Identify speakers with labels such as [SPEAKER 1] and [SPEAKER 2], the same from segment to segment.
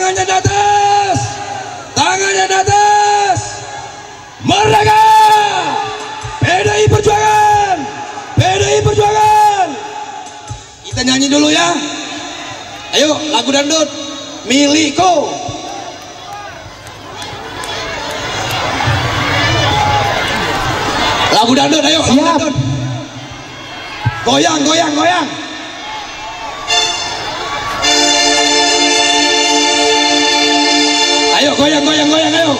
[SPEAKER 1] tangannya di atas, tangannya di atas. Merdeka! PDI Perjuangan, PDI Perjuangan. Kita nyanyi dulu ya. Ayo lagu dangdut milikku. Lagu dangdut, ayo lagu dangdut. Goyang, goyang, goyang. Ayo goyang, goyang, goyang, ayo.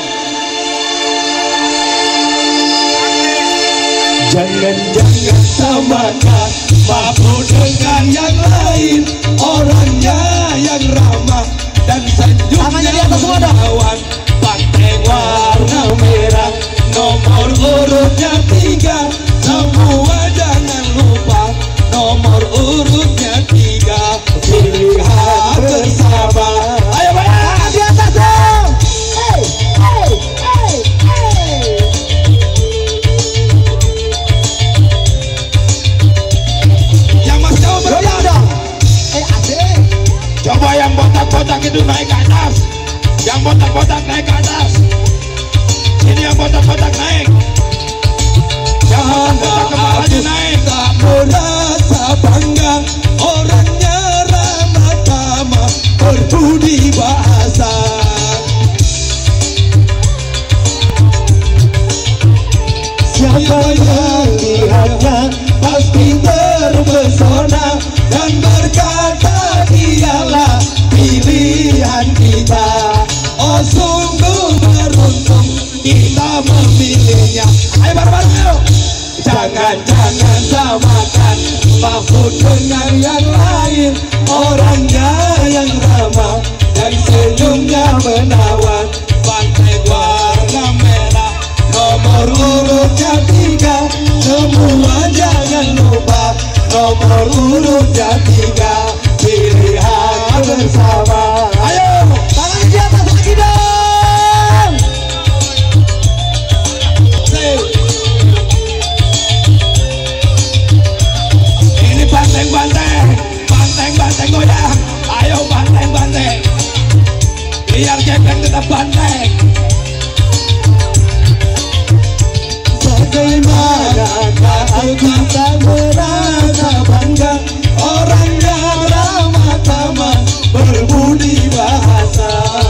[SPEAKER 1] Jangan-jangan samakan mabuk dengan yang lain. Orangnya yang ramah dan senyumnya menawan. Banteng warna merah, nomor urutnya 3. Semua jangan lupa nomor urutnya 3. Pilihan bersama. Ayo bayang di atas dong. Hey, hey, hey, hey. Yang mas jauh berapa dong? Asik. Coba yang botak-botak itu naik ke atas. Yang botak-botak naik ke atas. Ini yang botak-botak naik. Jangan botak kepalanya naik. Tak merasa bangga, orangnya ramah tamah, berbudi bahasa. Siapa yang lihatnya pasti terpesona dan berkata dialah pilihan kita. Oh sungguh beruntung kita memilihnya. Ayo bareng-bareng ayo. Jangan-jangan samakan Mahfud dengan yang lain. Orangnya yang ramah dan senyumnya menawan. Banteng warna merah, nomor urutnya 3. Semua jangan lupa nomor urutnya 3. Pilihan bersama. Ayo tangan di atas lagi dong. Ini banteng-banteng, banteng-banteng goyang. Ayo banteng-banteng, biar gembeng tetap banteng. Bagaimanakah aku tak merasa bangga, orangnya ramah tamah, berbudi bahasa.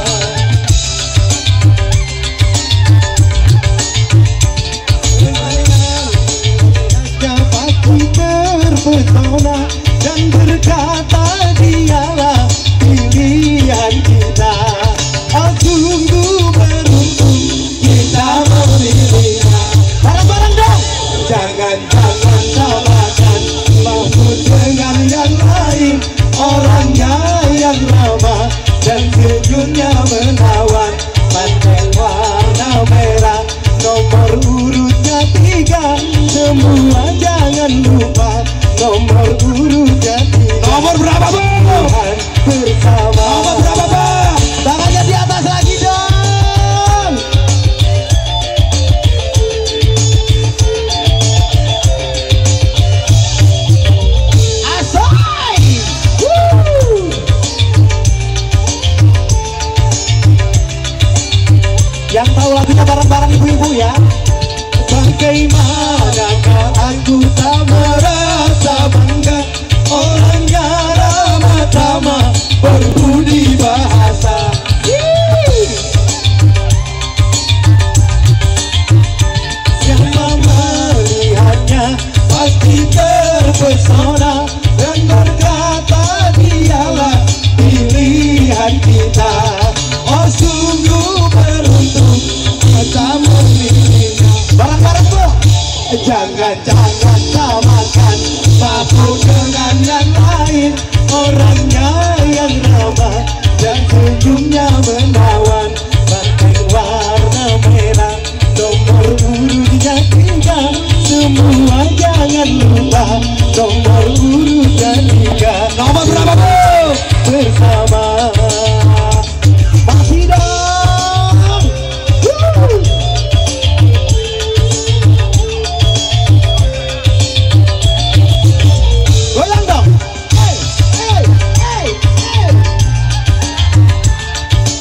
[SPEAKER 1] Pasti terpesona dan berkata dialah pilihan kita. Oh sungguh beruntung kita memilihnya. Bareng-bareng dong. Jangan-jangan salahkan Mahfud dengan yang lain. Orangnya yang ramah dan senyumnya menawan. Banteng warna merah, nomor urutnya 3. Semua jangan lupa nomor urutnya 3. Nomor berapa bang? Bersama. Nomor berapa bang? Tangannya di atas lagi dong. Asoy. Yang tahu lagunya bareng-bareng ibu-ibu ya. Bagaimanakah aku tak merasa bangga, orangnya ramah tamah, berbudi bahasa. Siapa melihatnya pasti terpesona dan berkata dialah pilihan kita. Oh sungguh beruntung kita memilihnya. Bareng-bareng bro. Jangan-jangan samakan Mahfud dengan yang lain. Orangnya yang ramah dan senyumnya menawan. Banteng warna merah, nomor urutnya 3. Semua jangan lupa nomor urutnya 3. Nomor berapa bro? Bersama. Masih dong. Goyang dong. Hey, hey, hey, hey.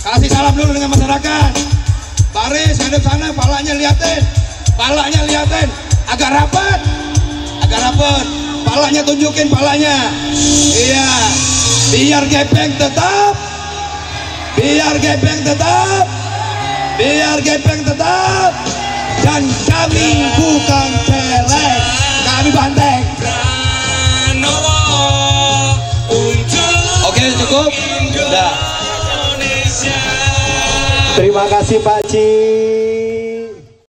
[SPEAKER 1] Kasih salam dulu dengan masyarakat. Baris hadap sana, palanya liatin. Palanya liatin. Agak rapat. Agak rapat. Palanya tunjukin palanya. Iya. Biar gepeng tetap. Biar gepeng tetap. Biar gepeng tetap. Dan kami bukan celeng. Kami banteng. Oke, cukup. Udah.
[SPEAKER 2] Terima kasih Pak Ci.